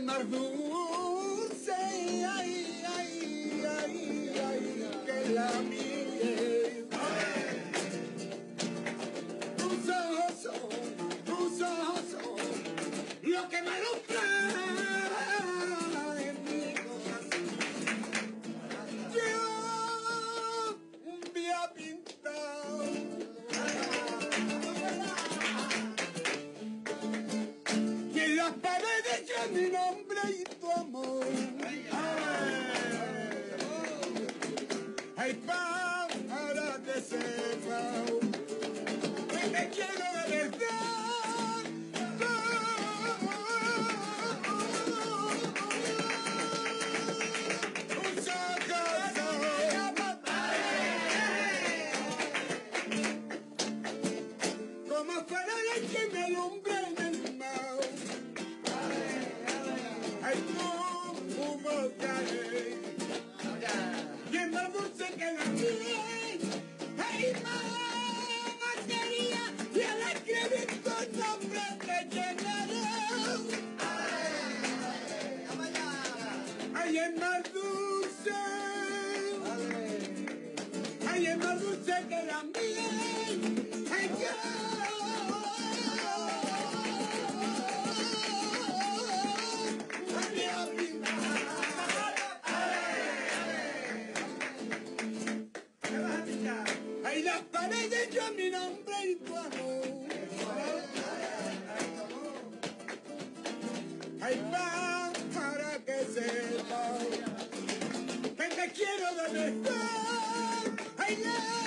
más dulce, ay, ay, ay, ay, que la miel. Tus ojos son lo que me alumbra en mi corazón. Yo un día pintado y en las paredes ya mi nombre y tu amor. Ay, para que sepa que te quiero de verdad. Como fuera la que me alumbra en el mar. Ay, tu boca y es más dulce que la miel. Ay, mamá quería y al escribir tu nombre te llenaré. Ay, es más dulce. Ay, es más dulce que la miel. Ay, ay, las paredes yo mi nombre y tu amor. Ay, para que sepa que te quiero de verdad. Ay,